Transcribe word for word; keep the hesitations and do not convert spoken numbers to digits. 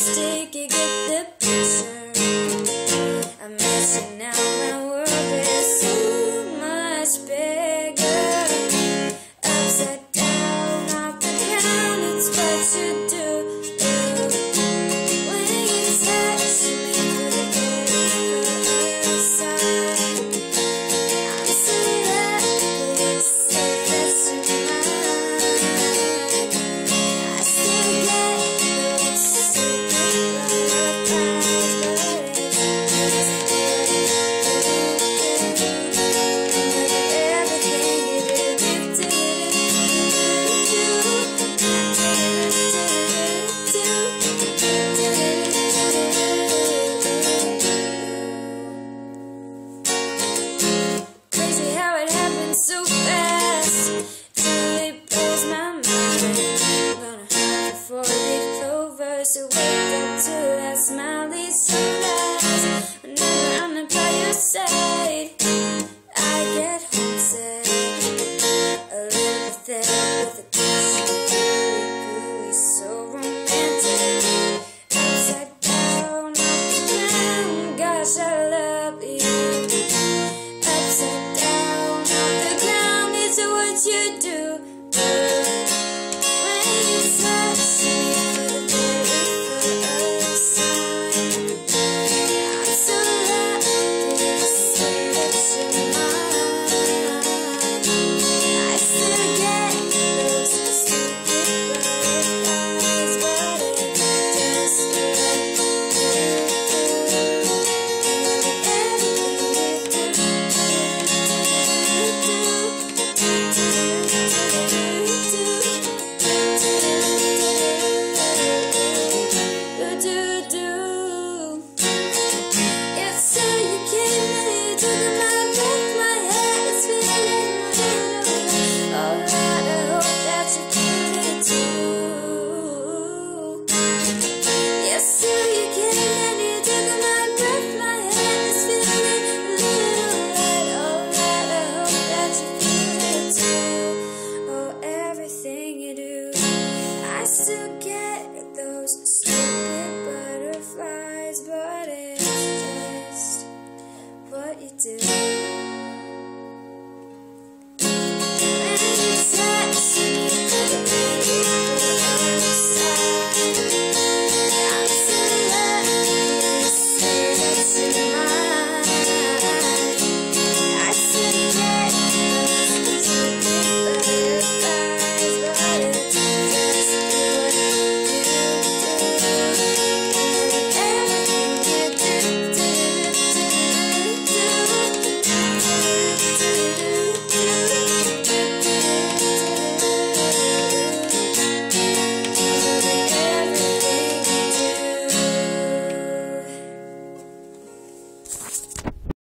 pessimistic, you get the picture. I'm missing out, my world is so much bigger. Upside down, off the ground, it's what you do. When you touch me for the first time, I'm so happy, so that's mine. I still get those secret butterflies, but it's everything you do, do, do, crazy how it happened so fast. Totally blows my mind. Gonna hunt for the clovers to wake up to that smiley sunrise. Whenever I'm not by your side.